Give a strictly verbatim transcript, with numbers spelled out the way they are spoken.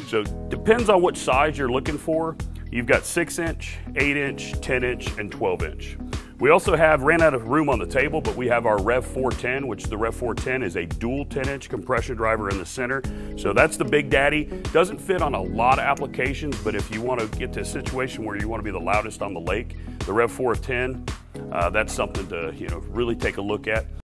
So depends on what size you're looking for. You've got six inch, eight inch, ten inch, and twelve inch. We also have, ran out of room on the table, but we have our Rev four ten, which the Rev four ten is a dual ten inch compression driver in the center. So that's the big daddy. Doesn't fit on a lot of applications, but if you want to get to a situation where you want to be the loudest on the lake, the Rev four ten, uh, that's something to, you know, really take a look at.